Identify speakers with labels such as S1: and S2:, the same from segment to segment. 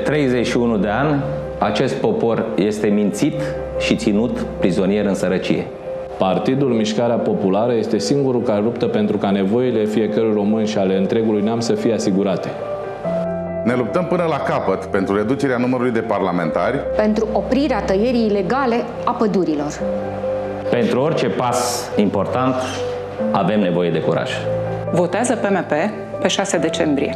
S1: 31 de ani, acest popor este mințit și ținut prizonier în sărăcie.
S2: Partidul Mișcarea Populară este singurul care luptă pentru ca nevoile fiecărui român și ale întregului neam să fie asigurate.
S3: Ne luptăm până la capăt pentru reducerea numărului de parlamentari,
S4: pentru oprirea tăierii ilegale a pădurilor.
S1: Pentru orice pas important avem nevoie de curaj.
S5: Votează PMP pe 6 decembrie.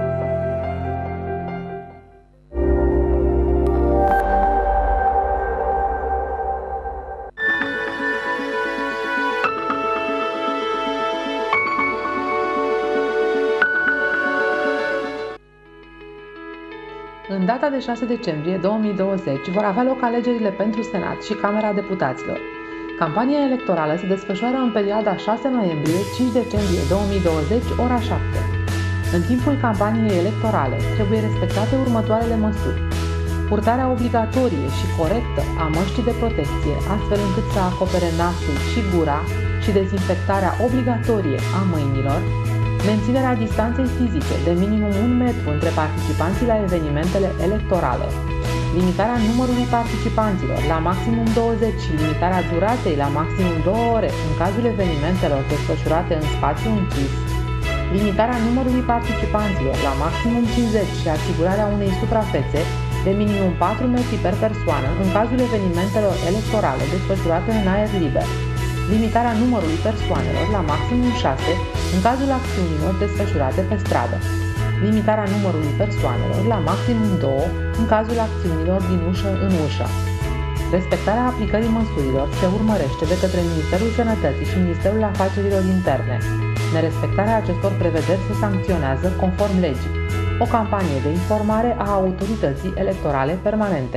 S6: În data de 6 decembrie 2020 vor avea loc alegerile pentru Senat și Camera Deputaților. Campania electorală se desfășoară în perioada 6 noiembrie-5 decembrie 2020, ora 7. În timpul campaniei electorale trebuie respectate următoarele măsuri. Purtarea obligatorie și corectă a măștii de protecție, astfel încât să acopere nasul și gura, și dezinfectarea obligatorie a mâinilor, menținerea distanței fizice de minimum 1 metru între participanții la evenimentele electorale, limitarea numărului participanților la maximum 20 și limitarea duratei la maximum 2 ore în cazul evenimentelor desfășurate în spațiu închis, limitarea numărului participanților la maximum 50 și asigurarea unei suprafețe de minimum 4 metri per persoană în cazul evenimentelor electorale desfășurate în aer liber, limitarea numărului persoanelor la maximum 6 în cazul acțiunilor desfășurate pe stradă, limitarea numărului persoanelor la maximum 2 în cazul acțiunilor din ușă în ușă. Respectarea aplicării măsurilor se urmărește de către Ministerul Sănătății și Ministerul Afacerilor Interne. Nerespectarea acestor prevederi se sancționează conform legii. O campanie de informare a autorității electorale permanente.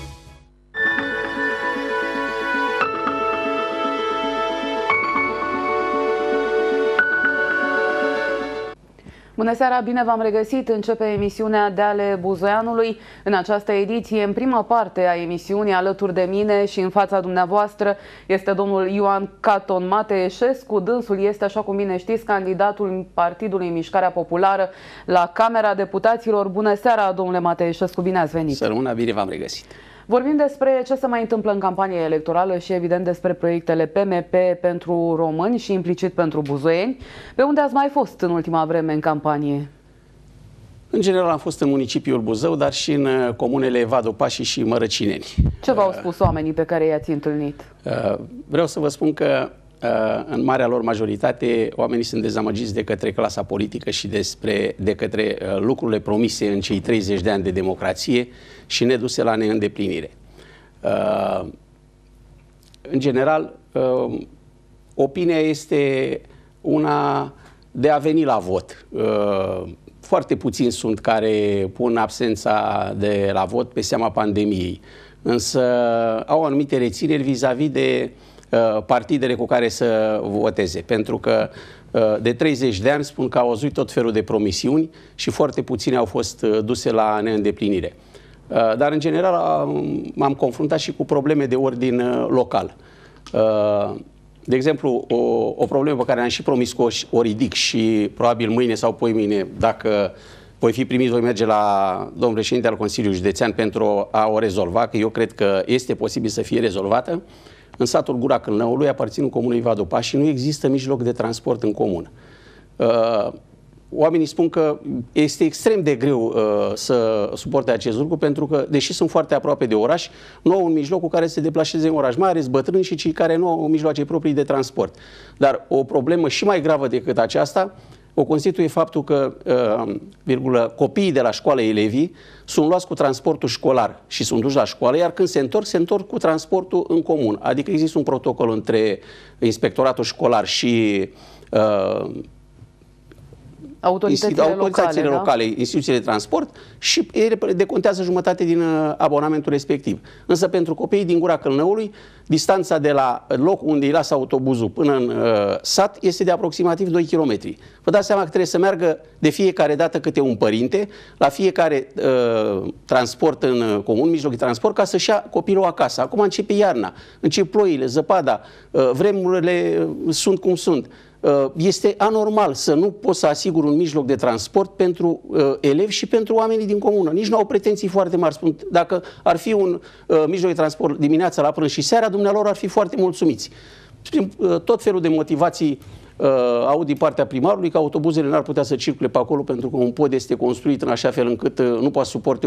S7: Bună seara, bine v-am regăsit. Începe emisiunea de ale Buzoianului. În această ediție, în prima parte a emisiunii, alături de mine și în fața dumneavoastră, este domnul Ioan Caton Mateeșescu. Dânsul este, așa cum bine știți, candidatul Partidului Mișcarea Populară la Camera Deputaților. Bună seara, domnule Mateeșescu, bine ați venit.
S8: Să rămână, bine v-am regăsit.
S7: Vorbim despre ce se mai întâmplă în campania electorală și, evident, despre proiectele PMP pentru români și implicit pentru buzoieni. Pe unde ați mai fost în ultima vreme în campanie?
S8: În general am fost în municipiul Buzău, dar și în comunele Vadopașii și Mărăcineni.
S7: Ce v-au spus oamenii pe care i-ați întâlnit?
S8: Vreau să vă spun că în marea lor majoritate oamenii sunt dezamăgiți de către clasa politică și de către lucrurile promise în cei 30 de ani de democrație și neduse la neîndeplinire. În general, opinia este una de a veni la vot. Foarte puțini sunt care pun absența de la vot pe seama pandemiei, însă au anumite rețineri vis-a-vis de partidele cu care să voteze, pentru că de 30 de ani spun că au auzit tot felul de promisiuni și foarte puține au fost duse la neîndeplinire. Dar în general m-am confruntat și cu probleme de ordin local. De exemplu, o problemă pe care am și promis că o ridic și probabil mâine sau poimâine, dacă voi fi primit, voi merge la domnul președinte al Consiliului Județean pentru a o rezolva, că eu cred că este posibil să fie rezolvată. În satul Gura Câlnăului, aparținând comunei Vadopași, nu există mijloc de transport în comună. Oamenii spun că este extrem de greu să suporte acest lucru, pentru că, deși sunt foarte aproape de oraș, nu au un mijloc cu care să se deplaseze în oraș, mai ales bătrâni și cei care nu au mijloace proprii de transport. Dar o problemă și mai gravă decât aceasta o constituie faptul că copiii de la școală, elevii, sunt luați cu transportul școlar și sunt duși la școală, iar când se întorc cu transportul în comun. Adică există un protocol între inspectoratul școlar și autoritățile locale, instituțiile de transport, și ele decontează jumătate din abonamentul respectiv. Însă pentru copiii din Gura Câlnăului, distanța de la locul unde îi lasă autobuzul până în sat este de aproximativ 2 km. Vă dați seama că trebuie să meargă de fiecare dată câte un părinte la fiecare transport în comun, mijloc de transport, ca să-și ia copilul acasă. Acum începe iarna, încep ploile, zăpada, vremurile sunt cum sunt. este anormal să nu poți să asiguri un mijloc de transport pentru elevi și pentru oamenii din comună. Nici nu au pretenții foarte mari. Spun, dacă ar fi un mijloc de transport dimineața, la prânz și seara, dumnealor ar fi foarte mulțumiți. Prin tot felul de motivații aud din partea primarului că autobuzele n-ar putea să circule pe acolo pentru că un pod este construit în așa fel încât nu poate suporte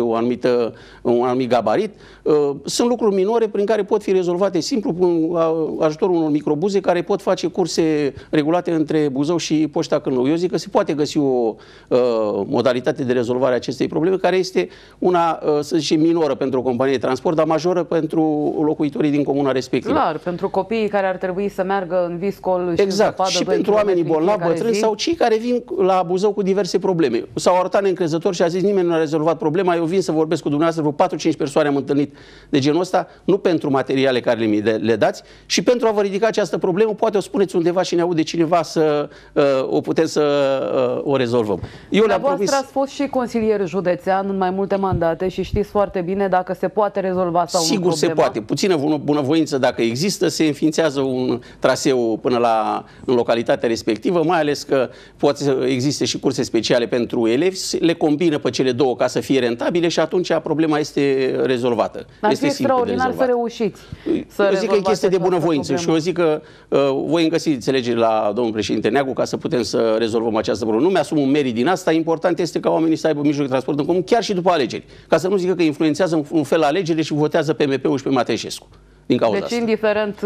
S8: un anumit gabarit. Sunt lucruri minore prin care pot fi rezolvate simplu cu ajutorul unor microbuze care pot face curse regulate între Buzău și Poșta Cârnău. Eu zic că se poate găsi o modalitate de rezolvare a acestei probleme care este una, să zicem, minoră pentru o companie de transport, dar majoră pentru locuitorii din comuna respectivă.
S7: Clar, pentru copiii care ar trebui să meargă în viscol și
S8: exact.
S7: în
S8: Și pentru oamenii bolnavi, bătrâni sau cei care vin la Buzău cu diverse probleme. S-au arătat neîncrezători și a zis nimeni nu a rezolvat problema, eu vin să vorbesc cu dumneavoastră, vreo 4-5 persoane am întâlnit de genul ăsta, nu pentru materiale care le dați și pentru a vă ridica această problemă, poate o spuneți undeva și ne aude cineva să o putem să o rezolvăm. Eu le-am promis...
S7: ați fost și consilier județean în mai multe mandate și știți foarte bine dacă se poate rezolva sau nu problema.
S8: Sigur se poate. Puțină bunăvoință dacă există, se înființează un traseu până în localitatea respectivă, mai ales că poate să existe și curse speciale pentru elevi, le combină pe cele două ca să fie rentabile și atunci problema este rezolvată.
S7: Ar
S8: este
S7: fi extraordinar să reușiți.
S8: Eu zic că e chestie de bunăvoință și eu zic că voi găsi înțelegeri la domnul președinte Neagu ca să putem să rezolvăm această problemă. Nu mi-asum un merit din asta, important este ca oamenii să aibă mijloc de transport în comun chiar și după alegeri. Ca să nu zică că influențează un fel alegerile și votează PMP-ul și pe Mateșescu.
S7: Deci, indiferent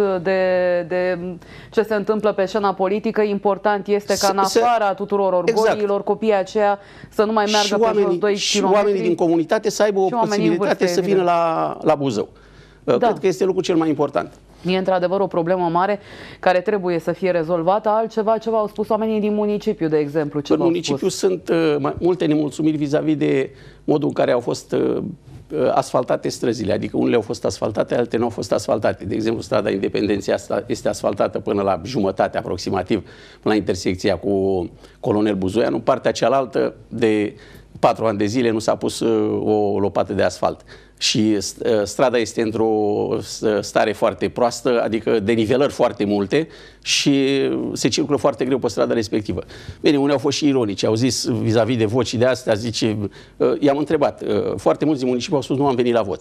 S7: de ce se întâmplă pe scena politică, important este ca în afara tuturor orgoliilor, copiii aceia să nu mai meargă pe jos 2 km.
S8: Și oamenii din comunitate să aibă o posibilitate să vină la Buzău. Cred că este lucrul cel mai important.
S7: E într-adevăr o problemă mare care trebuie să fie rezolvată. Altceva, ce v-au spus oamenii din municipiu, de exemplu?
S8: În municipiu sunt multe nemulțumiri vis-a-vis de modul în care au fost asfaltate străzile, adică unele au fost asfaltate, altele nu au fost asfaltate. De exemplu, strada Independenței asta este asfaltată până la jumătate aproximativ, până la intersecția cu Colonel Buzoianu. În partea cealaltă, de 4 ani de zile, nu s-a pus o lopată de asfalt. Și strada este într-o stare foarte proastă, adică denivelări foarte multe și se circulă foarte greu pe strada respectivă. Bine, unii au fost și ironici, au zis vis-a-vis de voci de astea, zice, i-am întrebat, foarte mulți din municipiu au spus nu am venit la vot.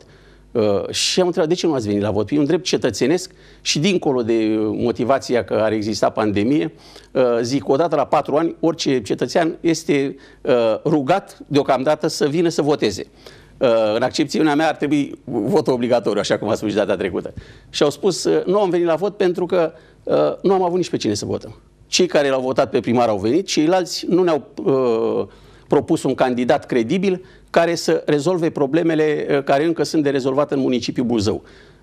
S8: Și am întrebat, de ce nu ați venit la vot? E un drept cetățenesc și dincolo de motivația că ar exista pandemie, zic, odată la 4 ani, orice cetățean este rugat deocamdată să vină să voteze. În accepțiunea mea ar trebui votul obligatoriu, așa cum a spus și data trecută. Și au spus, nu am venit la vot pentru că nu am avut nici pe cine să votăm. Cei care l-au votat pe primar au venit, ceilalți nu ne-au propus un candidat credibil care să rezolve problemele care încă sunt de rezolvat în municipiul Buzău.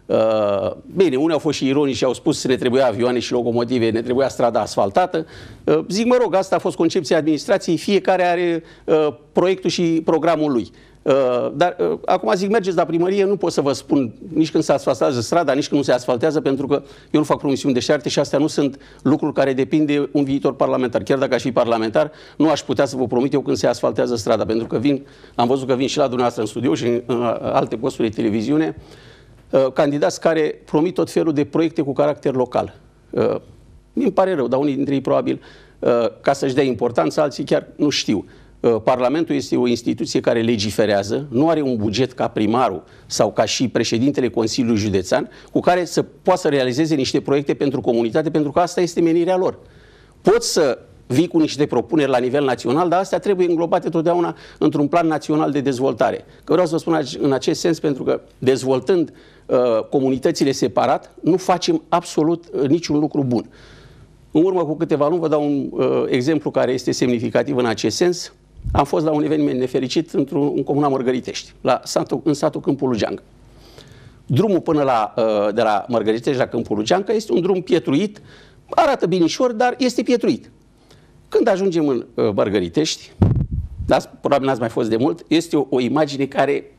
S8: Bine, unii au fost și ironici și au spus că ne trebuia avioane și locomotive, ne trebuia strada asfaltată. Zic, mă rog, asta a fost concepția administrației, fiecare are proiectul și programul lui. Dar acum zic, mergeți la primărie, nu pot să vă spun nici când se asfaltează strada, nici când nu se asfaltează, pentru că eu nu fac promisiuni deșarte și astea nu sunt lucruri care depind de un viitor parlamentar. Chiar dacă aș fi parlamentar, nu aș putea să vă promit eu când se asfaltează strada, pentru că am văzut că vin și la dumneavoastră în studio și în alte posturi de televiziune candidați care promit tot felul de proiecte cu caracter local. Mi-mi pare rău, dar unii dintre ei probabil ca să-și dea importanță, alții chiar nu știu. Parlamentul este o instituție care legiferează, nu are un buget ca primarul sau ca și președintele Consiliului Județean cu care să poată să realizeze niște proiecte pentru comunitate, pentru că asta este menirea lor. Pot să vii cu niște propuneri la nivel național, dar astea trebuie înglobate totdeauna într-un plan național de dezvoltare. Că vreau să vă spun în acest sens, pentru că dezvoltând comunitățile separat, nu facem absolut niciun lucru bun. În urmă cu câteva luni, vă dau un exemplu care este semnificativ în acest sens. Am fost la un eveniment nefericit în comuna Mărgăritești, în satul Câmpul Lugeancă. Drumul până de la Mărgăritești la Câmpul Lugeancă este un drum pietruit, arată binișor, dar este pietruit. Când ajungem în Mărgăritești, probabil n-ați mai fost de mult, este o imagine care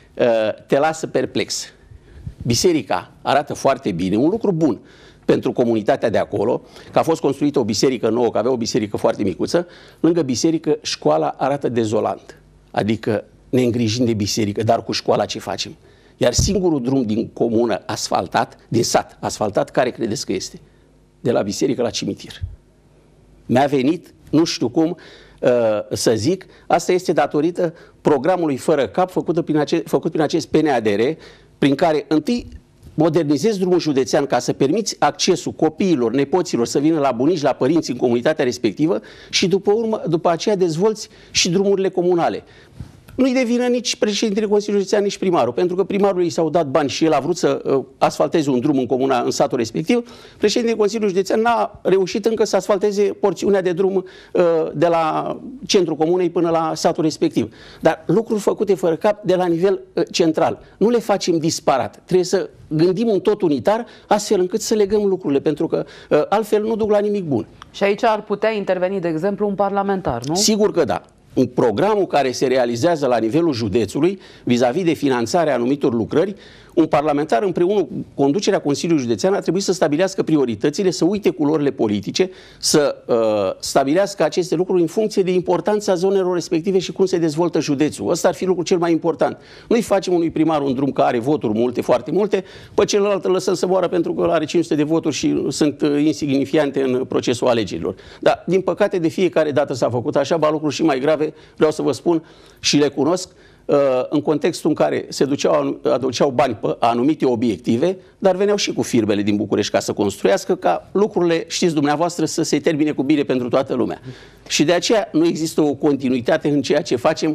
S8: te lasă perplex. Biserica arată foarte bine, un lucru bun pentru comunitatea de acolo, că a fost construită o biserică nouă, că avea o biserică foarte micuță, lângă biserică școala arată dezolant. Adică ne îngrijim de biserică, dar cu școala ce facem? Iar singurul drum din comună asfaltat, din sat asfaltat, care credeți că este? De la biserică la cimitir. Mi-a venit, nu știu cum să zic, asta este datorită programului Fără Cap făcut prin acest PNADR, prin care întâi modernizezi drumul județean ca să permiți accesul copiilor, nepoților să vină la bunici, la părinți în comunitatea respectivă și după aceea dezvolți și drumurile comunale. Nu-i devină nici președintele Consiliului Județean, nici primarul, pentru că primarului i s-au dat bani și el a vrut să asfalteze un drum în comuna, în satul respectiv. Președintele Consiliului Județean n-a reușit încă să asfalteze porțiunea de drum de la centrul comunei până la satul respectiv. Dar lucruri făcute fără cap de la nivel central. Nu le facem disparat. Trebuie să gândim un tot unitar, astfel încât să legăm lucrurile, pentru că altfel nu duc la nimic bun.
S7: Și aici ar putea interveni, de exemplu, un parlamentar, nu?
S8: Sigur că da. În programul care se realizează la nivelul județului, vis-a-vis de finanțarea anumitor lucrări, un parlamentar împreună cu conducerea Consiliului Județean ar trebui să stabilească prioritățile, să uite culorile politice, să stabilească aceste lucruri în funcție de importanța zonelor respective și cum se dezvoltă județul. Ăsta ar fi lucrul cel mai important. Noi facem unui primar un drum care are voturi multe, foarte multe, pe celălalt îl lăsăm să moară pentru că are 500 de voturi și sunt insignifiante în procesul alegerilor. Dar, din păcate, de fiecare dată s-a făcut așa, ba lucruri și mai grave, vreau să vă spun și le cunosc, în contextul în care se aduceau bani pe anumite obiective, dar veneau și cu firmele din București ca să construiască, ca lucrurile, știți dumneavoastră, să se termine cu bine pentru toată lumea. Și de aceea nu există o continuitate în ceea ce facem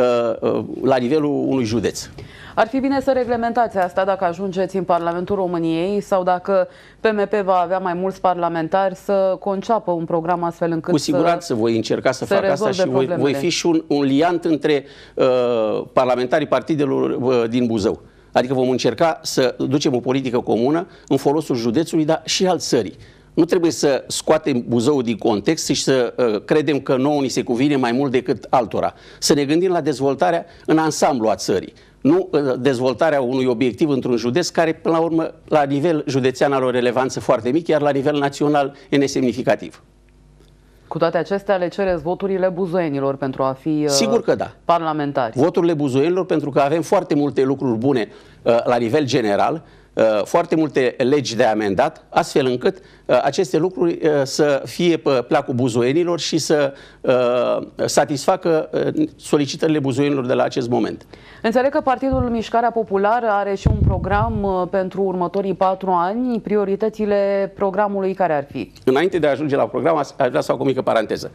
S8: la nivelul unui județ.
S7: Ar fi bine să reglementați asta dacă ajungeți în Parlamentul României sau dacă PMP va avea mai mulți parlamentari să conceapă un program astfel încât
S8: cu siguranță voi încerca să fac asta și voi fi și un liant între parlamentarii partidelor din Buzău. Adică vom încerca să ducem o politică comună în folosul județului, dar și al țării. Nu trebuie să scoatem Buzăul din context și să credem că nouă ni se cuvine mai mult decât altora. Să ne gândim la dezvoltarea în ansamblu a țării. Nu dezvoltarea unui obiectiv într-un județ care, până la urmă, la nivel județean are o relevanță foarte mică, iar la nivel național e nesemnificativ.
S7: Cu toate acestea, le cereți voturile buzoienilor pentru a fi
S8: sigur că da.
S7: Parlamentari.
S8: Voturile buzoienilor, pentru că avem foarte multe lucruri bune la nivel general, foarte multe legi de amendat, astfel încât aceste lucruri să fie pe placul buzoienilor și să satisfacă solicitările buzoienilor de la acest moment.
S7: Înțeleg că Partidul Mișcarea Populară are și un program pentru următorii 4 ani. Prioritățile programului care ar fi? Înainte
S8: de a ajunge la program, aș vrea să fac o mică paranteză.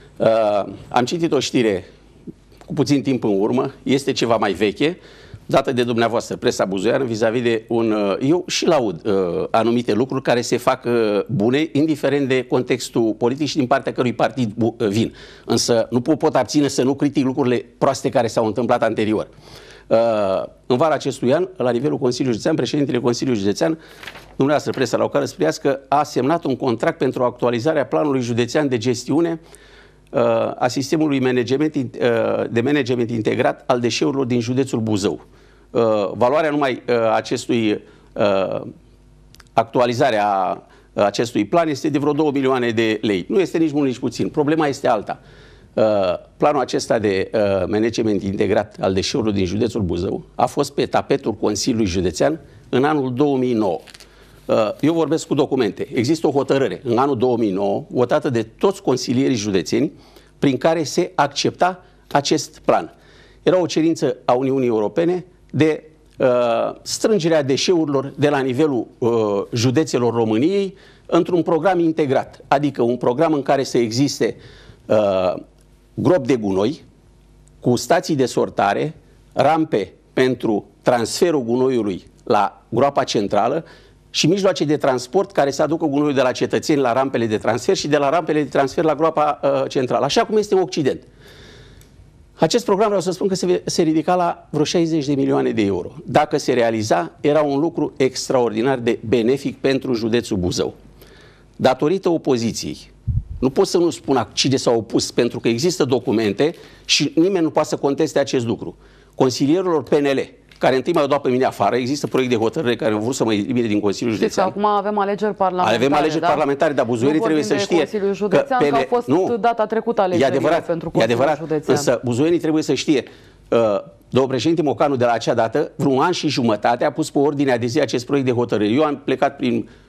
S8: Am citit o știre cu puțin timp în urmă, este ceva mai veche, dată de dumneavoastră, presa buzoiană, vis-a-vis de eu și laud anumite lucruri care se fac bune, indiferent de contextul politic și din partea cărui partid vin. Însă nu pot abține să nu critic lucrurile proaste care s-au întâmplat anterior. În vara acestui an, la nivelul Consiliului Județean, președintele Consiliului Județean, dumneavoastră, presa la o care spriască, a semnat un contract pentru actualizarea planului județean de gestiune a sistemului de management integrat al deșeurilor din județul Buzău. Valoarea numai acestui actualizarea acestui plan este de vreo 2 milioane de lei. Nu este nici mult, nici puțin. Problema este alta. Planul acesta de management integrat al deșeurilor din județul Buzău a fost pe tapetul Consiliului Județean în anul 2009. Eu vorbesc cu documente. Există o hotărâre în anul 2009 votată de toți consilierii județeni prin care se accepta acest plan. Era o cerință a Uniunii Europene de strângerea deșeurilor de la nivelul județelor României într-un program integrat, adică un program în care să existe gropi de gunoi cu stații de sortare, rampe pentru transferul gunoiului la groapa centrală și mijloace de transport care să aducă gunoiul de la cetățeni la rampele de transfer și de la rampele de transfer la groapa centrală, așa cum este în Occident. Acest program, vreau să spun că se ridica la vreo 60 de milioane de euro. Dacă se realiza, era un lucru extraordinar de benefic pentru județul Buzău. Datorită opoziției, nu pot să nu spun cine s-a opus, pentru că există documente și nimeni nu poate să conteste acest lucru. Consilierilor PNL, care întâi m-au dat pe mine afară, există proiect de hotărâre care au vrut să mă elimine din Consiliul Județean.
S7: Acum avem alegeri parlamentare.
S8: Avem alegeri parlamentare, dar buzoienii trebuie să știe
S7: Consiliul Județean, că au fost data trecută alegerile pentru Consiliul Județean.
S8: Însă buzoienii trebuie să știe. Domnul președinte Mocanu de la acea dată, vreun an și jumătate, a pus pe ordinea de zi acest proiect de hotărâre. Eu am plecat prin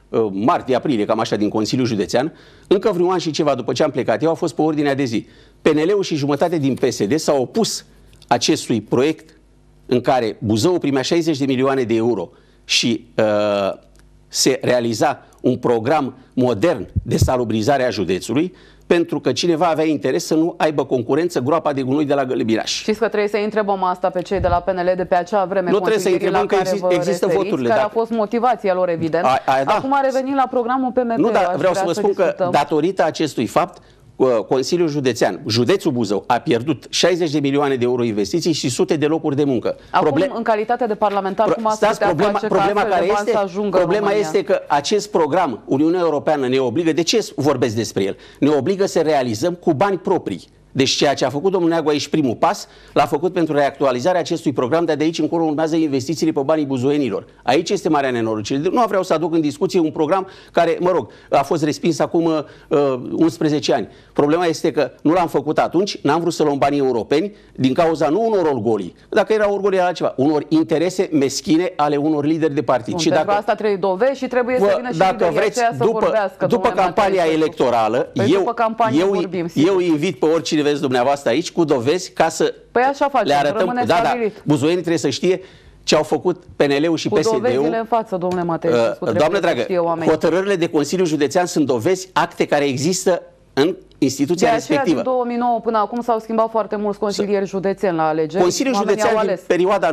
S8: martie-aprilie, cam așa, din Consiliul Județean, încă vreun an și ceva după ce am plecat eu, a fost pe ordinea de zi. PNL-ul și jumătate din PSD s-au opus acestui proiect în care Buzău primea 60 de milioane de euro și se realiza un program modern de salubrizare a județului, pentru că cineva avea interes să nu aibă concurență groapa de gunoi de la Gălăbiraș.
S7: Știți că trebuie să întrebăm asta pe cei de la PNL de pe acea vreme.
S8: Nu trebuie să întrebăm că există voturile.
S7: Care a fost motivația lor, evident. Acum a revenit la programul PMP.
S8: Nu, dar vreau să vă spun că datorită acestui fapt, Consiliul Județean, județul Buzău, a pierdut 60 de milioane de euro investiții și sute de locuri de muncă.
S7: Acum, în calitate de parlamentar, cum ați putea face
S8: problema care este,
S7: să ajungă
S8: problema este că acest program, Uniunea Europeană ne obligă, de ce vorbesc despre el? Ne obligă să realizăm cu bani proprii. Deci ceea ce a făcut domnul Neagu aici primul pas, l-a făcut pentru reactualizarea acestui program, dar de aici încolo urmează investițiile pe banii buzoienilor. Aici este marea nenorocire. Nu vreau să aduc în discuție un program care, mă rog, a fost respins acum 11 ani. Problema este că nu l-am făcut atunci, n-am vrut să luăm banii europeni din cauza nu unor orgolii. Dacă era orgolii era altceva, unor interese meschine ale unor lideri de partid.
S7: Și dacă asta trebuie dovezi și trebuie să vină și liderii aceia să vorbească.
S8: După campania electorală, eu invit pe oricine vedeți dumneavoastră aici cu dovezi ca să le arătăm. Buzoienii trebuie să știe ce au făcut PNL-ul și PSD-ul.
S7: Cu dovezile în față, domnule Mateescu.
S8: Doamnă dragă, hotărârile de Consiliul Județean sunt dovezi, acte care există în instituția respectivă.
S7: Din 2009 până acum s-au schimbat foarte mulți consilieri județeni la alegeri.
S8: Consiliul Județean din perioada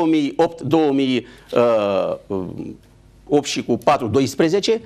S8: 2008 și cu 4-12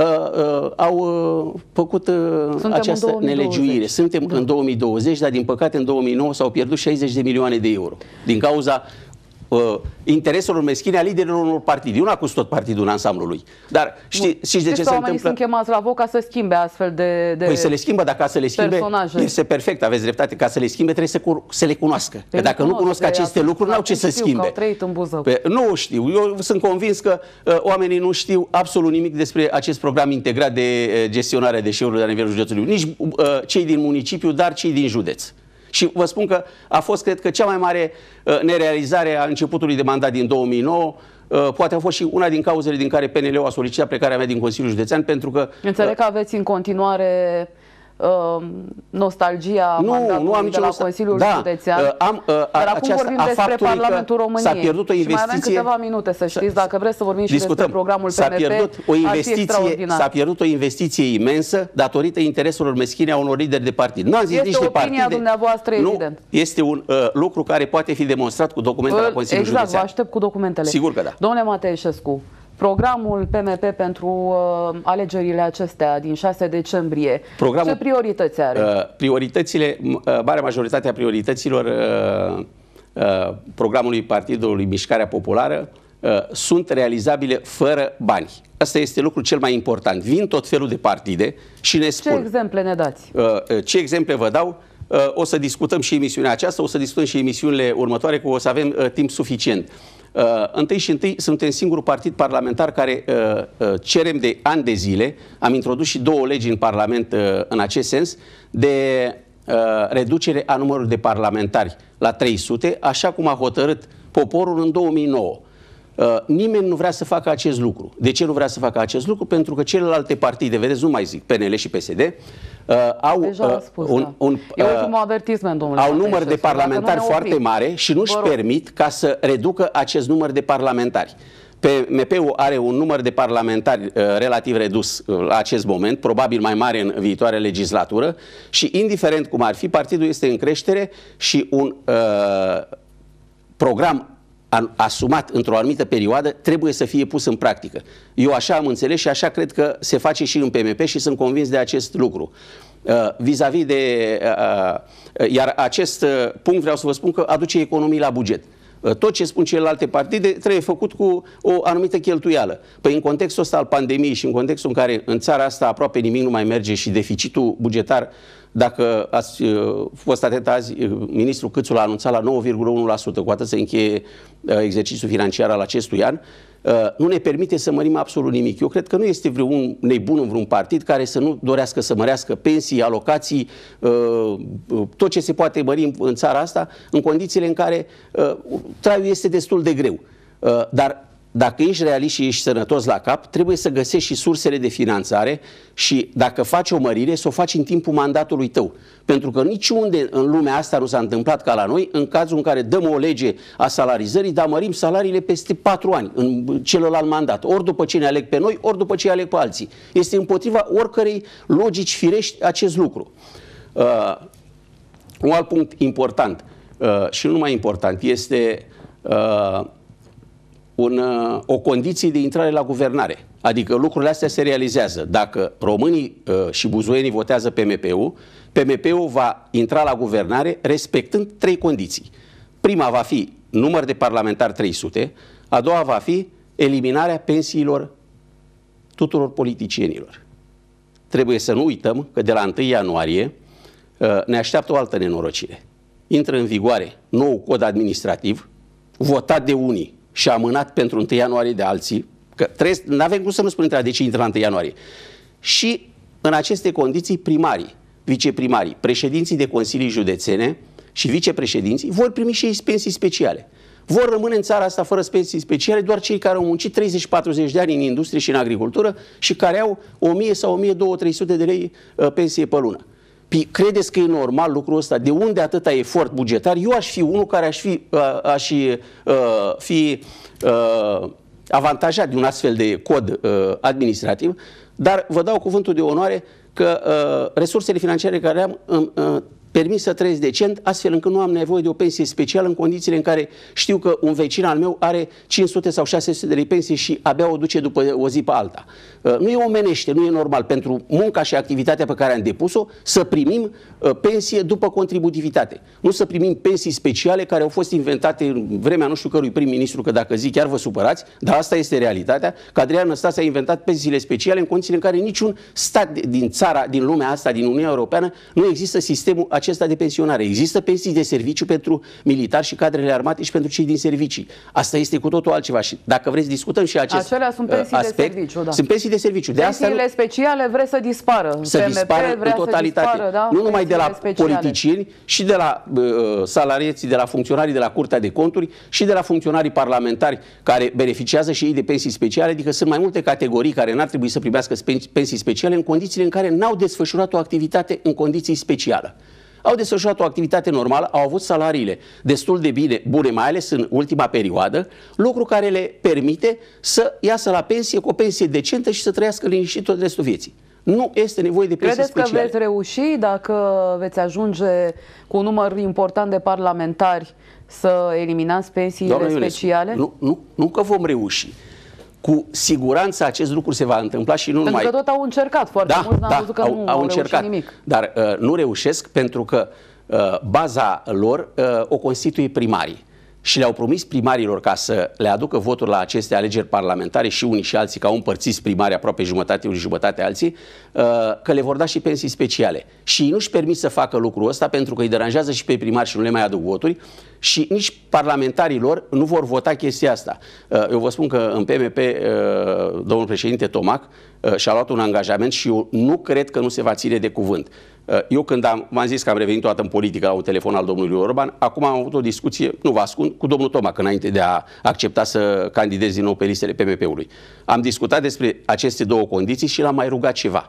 S8: au făcut această nelegiuire. Suntem în 2020, dar din păcate în 2009 s-au pierdut 60 de milioane de euro din cauza intereselor meschine a liderilor unor partide. Eu n-am acuz tot partidul în ansamblul lui. Dar știți de ce se întâmplă?
S7: Sunt chemați la vot ca să schimbe astfel de
S8: Păi să le schimbă, dar ca să le schimbe este perfect, aveți dreptate, ca să le schimbe trebuie să le cunoască. Că dacă nu cunosc aceste lucruri, n-au ce să schimbe. Nu știu. Eu sunt convins că oamenii nu știu absolut nimic despre acest program integrat de gestionare a deșeurilor la nivelul județului. Nici cei din municipiu, dar cei din județ. Și vă spun că a fost, cred că, cea mai mare nerealizare a începutului de mandat din 2009. Poate a fost și una din cauzele din care PNL-ul a solicitat plecarea mea din Consiliul Județean, pentru că...
S7: Înțeleg că aveți în continuare nostalgia mandatului de la Consiliul Județean. Dar acum vorbim despre Parlamentul României.
S8: S-a pierdut o investiție...
S7: Și mai avem câteva minute, să știți, dacă vreți să vorbim și despre programul PMP,
S8: s-a pierdut o investiție imensă datorită intereselor meschine a unor lideri de partid. Nu am zis nici de partide.
S7: Este opinia dumneavoastră, evident.
S8: Este un lucru care poate fi demonstrat cu documentele la Consiliul Județean.
S7: Exact, vă aștept cu documentele.
S8: Sigur că da.
S7: Domnule Mateescu, programul PMP pentru alegerile acestea din 6 decembrie, ce priorități are?
S8: Prioritățile, marea majoritate a priorităților programului Partidului Mișcarea Populară sunt realizabile fără bani. Asta este lucrul cel mai important. Vin tot felul de partide și ne spun...
S7: Ce exemple ne dați?
S8: Ce exemple vă dau? O să discutăm și emisiunea aceasta, o să discutăm și emisiunile următoare, că o să avem timp suficient. Întâi și întâi suntem singurul partid parlamentar care cerem de ani de zile, am introdus și 2 legi în Parlament în acest sens, de reducere a numărului de parlamentari la 300, așa cum a hotărât poporul în 2009. Nimeni nu vrea să facă acest lucru. De ce nu vrea să facă acest lucru? Pentru că celelalte partide, vedeți, nu mai zic, PNL și PSD, au au număr de parlamentari foarte mare și nu-și permit ca să reducă acest număr de parlamentari. PMP-ul are un număr de parlamentari relativ redus la acest moment, probabil mai mare în viitoarea legislatură și indiferent cum ar fi, partidul este în creștere și un program asumat într-o anumită perioadă trebuie să fie pus în practică. Eu așa am înțeles și așa cred că se face și în PMP și sunt convins de acest lucru. Vis-a-vis de... Iar acest punct vreau să vă spun că aduce economii la buget. Tot ce spun celelalte partide trebuie făcut cu o anumită cheltuială. Păi în contextul ăsta al pandemiei și în contextul în care în țara asta aproape nimic nu mai merge și deficitul bugetar, dacă ați fost atent azi, ministrul Câțu l-a anunțat la 9,1%, cu atât se încheie exercițiul financiar al acestui an, nu ne permite să mărim absolut nimic. Eu cred că nu este vreun nebun în vreun partid care să nu dorească să mărească pensii, alocații, tot ce se poate mări în țara asta, în condițiile în care traiul este destul de greu. Dar dacă ești realist și ești sănătos la cap, trebuie să găsești și sursele de finanțare și dacă faci o mărire, să o faci în timpul mandatului tău. Pentru că niciunde în lumea asta nu s-a întâmplat ca la noi, în cazul în care dăm o lege a salarizării, dar mărim salariile peste 4 ani, în celălalt mandat. Ori după ce ne aleg pe noi, ori după ce aleg pe alții. Este împotriva oricărei logici firești acest lucru. Un alt punct important și nu numai important este o condiție de intrare la guvernare. Adică lucrurile astea se realizează. Dacă românii și buzoienii votează PMP-ul, PMP-ul va intra la guvernare respectând 3 condiții. Prima va fi număr de parlamentari 300, a doua va fi eliminarea pensiilor tuturor politicienilor. Trebuie să nu uităm că de la 1 ianuarie ne așteaptă o altă nenorocire. Intră în vigoare nou cod administrativ, votat de unii și amânat pentru 1 ianuarie de alții, că nu avem cum să nu spunem de ce intră la 1 ianuarie. Și în aceste condiții primarii, viceprimarii, președinții de consilii județene și vicepreședinții vor primi și ei pensii speciale. Vor rămâne în țara asta fără pensii speciale doar cei care au muncit 30-40 de ani în industrie și în agricultură și care au 1000 sau 1200-300 de lei pensie pe lună. Credeți că e normal lucrul ăsta? De unde atâta efort bugetar? Eu aș fi unul care aș fi avantajat de un astfel de cod administrativ, dar vă dau cuvântul de onoare că resursele financiare care am permis să trăiesc decent, astfel încât nu am nevoie de o pensie specială în condițiile în care știu că un vecin al meu are 500 sau 600 de lei pensie și abia o duce după o zi pe alta. Nu e omenește, nu e normal pentru munca și activitatea pe care am depus-o să primim pensie după contributivitate. Nu să primim pensii speciale care au fost inventate în vremea nu știu cărui prim-ministru, că dacă zic chiar vă supărați, dar asta este realitatea, că Adrian Năstase a inventat pensiile speciale în condițiile în care niciun stat din țara, din lumea asta, din Uniunea Europeană, nu există sistemul acesta de pensionare. Există pensii de serviciu pentru militari și cadrele armate și pentru cei din servicii. Asta este cu totul altceva și dacă vreți discutăm și acest
S7: acelea sunt pensii
S8: aspect,
S7: de serviciu, da.
S8: Sunt pensii de serviciu. De
S7: pensiile
S8: asta
S7: speciale vreți să dispară.
S8: Să dispară în totalitate.
S7: Dispară, da?
S8: Nu numai de la
S7: speciale.
S8: politicieni, și de la salariații, de la funcționarii de la Curtea de Conturi și de la funcționarii parlamentari care beneficiază și ei de pensii speciale, adică sunt mai multe categorii care n-ar trebui să primească pensii speciale în condițiile în care n-au desfășurat o activitate în condiții speciale. Au desfășurat o activitate normală, au avut salariile destul de bune, mai ales în ultima perioadă, lucru care le permite să iasă la pensie cu o pensie decentă și să trăiască liniștit tot restul vieții. Nu este nevoie de pensii speciale.
S7: Credeți că veți reuși, dacă veți ajunge cu un număr important de parlamentari, să eliminați pensiile speciale?
S8: Nu că vom reuși. Cu siguranță acest lucru se va întâmpla și nu numai...
S7: Pentru că tot au încercat foarte mulți, n-am văzut că nu au încercat nimic.
S8: Dar nu reușesc pentru că baza lor o constituie primarii. Și le-au promis primarilor ca să le aducă voturi la aceste alegeri parlamentare și unii și alții, că au împărțit primari aproape jumătate unii, jumătate alții, că le vor da și pensii speciale. Și ei nu-și permit să facă lucrul ăsta pentru că îi deranjează și pe primari și nu le mai aduc voturi și nici parlamentarii lor nu vor vota chestia asta. Eu vă spun că în PMP domnul președinte Tomac și-a luat un angajament și eu nu cred că nu se va ține de cuvânt. Eu când v-am zis că am revenit toată în politică la un telefon al domnului Orban, acum am avut o discuție, nu vă ascund, cu domnul Tomac înainte de a accepta să candidez din nou pe listele PMP-ului. Am discutat despre aceste două condiții și l-am mai rugat ceva.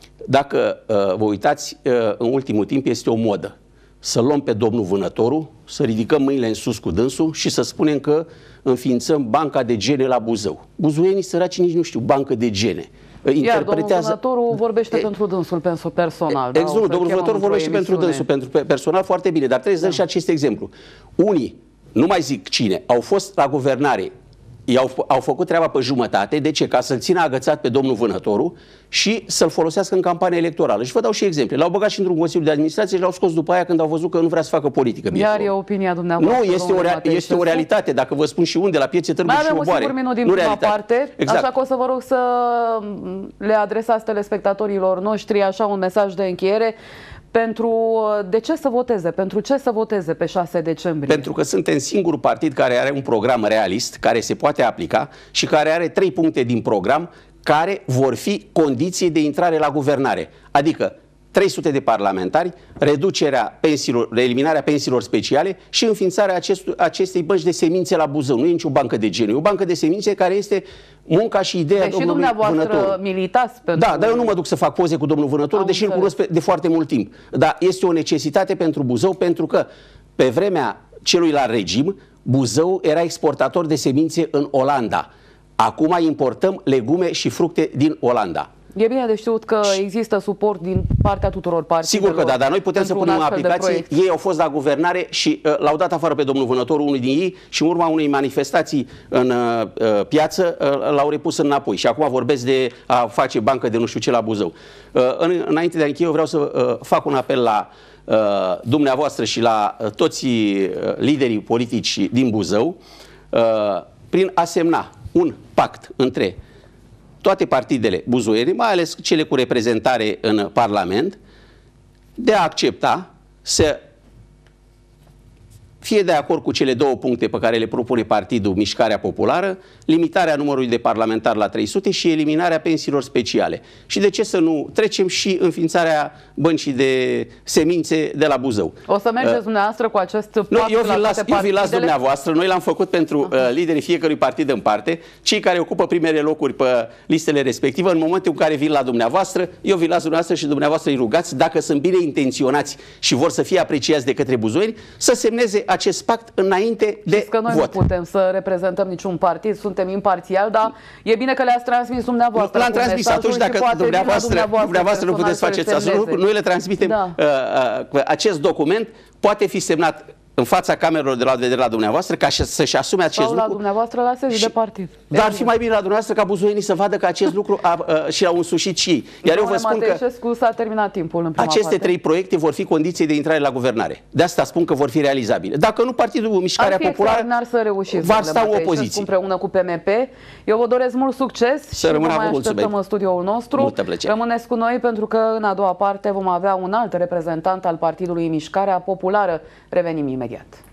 S8: Dacă vă uitați, în ultimul timp este o modă să luăm pe domnul Vânătoru, să ridicăm mâinile în sus cu dânsul și să spunem că înființăm banca de gene la Buzău. Buzoienii săraci nici nu știu bancă de gene.
S7: Iar domnul Vânătoru vorbește pentru dânsul personal.
S8: Exact, domnul Vânătoru vorbește pentru dânsul, pentru personal foarte bine, dar trebuie să dăm și acest exemplu. Unii, nu mai zic cine, au fost la guvernare, au făcut treaba pe jumătate, de ce? Ca să-l țină agățat pe domnul Vânătoru și să-l folosească în campanie electorală. Și vă dau și exemple. L-au băgat și într-un consiliu de administrație și l-au scos după aia când au văzut că nu vrea să facă politică.
S7: Iar e opinia dumneavoastră.
S8: Nu, este o realitate. Dacă vă spun și unde, la Piețe Târgu și Oboare.
S7: Mai avem un singur minut din prima parte, exact. Așa că o să vă rog să le adresați telespectatorilor noștri așa un mesaj de încheiere. De ce să voteze? Pentru ce să voteze pe 6 decembrie?
S8: Pentru că suntem singurul partid care are un program realist, care se poate aplica și care are 3 puncte din program care vor fi condiții de intrare la guvernare. Adică 300 de parlamentari, reducerea pensiilor, eliminarea pensiilor speciale și înființarea acestei bănci de semințe la Buzău. Nu e nicio bancă de genul, e o bancă de semințe care este munca și ideea domnului Vânătoru.
S7: Militați pentru...
S8: Da, dar eu nu mă duc să fac poze cu domnul Vânătoru, deși îl cunosc de foarte mult timp. Dar este o necesitate pentru Buzău, pentru că pe vremea celuilalt regim, Buzău era exportator de semințe în Olanda. Acum importăm legume și fructe din Olanda.
S7: E bine de știut că există suport din partea tuturor partidelor.
S8: Sigur că da, dar noi putem să punem în aplicație. Ei au fost la guvernare și l-au dat afară pe domnul Vânătoru, unul din ei, și în urma unei manifestații în piață l-au repus înapoi. Și acum vorbesc de a face bancă de nu știu ce la Buzău. Înainte de a încheia, eu vreau să fac un apel la dumneavoastră și la toți liderii politici din Buzău, prin a semna un pact între toate partidele buzoiene, mai ales cele cu reprezentare în Parlament, de a accepta să fie de acord cu cele două puncte pe care le propune Partidul Mișcarea Populară, limitarea numărului de parlamentari la 300 și eliminarea pensiilor speciale. Și de ce să nu trecem și înființarea băncii de semințe de la Buzău.
S7: O să mergeți dumneavoastră cu acest pact la toate
S8: eu vi las dumneavoastră, noi l-am făcut pentru liderii fiecărui partid în parte, cei care ocupă primele locuri pe listele respective, în momentul în care vin la dumneavoastră, eu vi las dumneavoastră și dumneavoastră îi rugați, dacă sunt bine intenționați și vor să fie apreciați de către buzoieni, să semneze acest pact înainte de
S7: că noi
S8: vot.
S7: Nu putem să reprezentăm niciun partid, suntem imparțiali, dar e bine că le-ați transmis dumneavoastră.
S8: L-am transmis atunci, dacă dumneavoastră nu puteți face acest lucru, noi le transmitem. Acest document poate fi semnat în fața camerelor de la vedere la dumneavoastră, ca să-și asume acest lucru.
S7: la dumneavoastră la sediu de partid.
S8: Dar ar fi mai bine la dumneavoastră ca buzoienii să vadă că acest lucru și au însușit și ei. Iar eu vă spun că
S7: s-a terminat timpul în prima
S8: aceste trei proiecte vor fi condiții de intrare la guvernare. De asta spun că vor fi realizabile. Dacă nu, Partidul Mișcarea Populară
S7: va
S8: sta în opoziție.
S7: Împreună cu PMP. Eu vă doresc mult succes și vă mai așteptăm în studioul nostru. Rămâneți cu noi pentru că în a doua parte vom avea un alt reprezentant al Partidului Mișcarea Populară. Revenim imediat.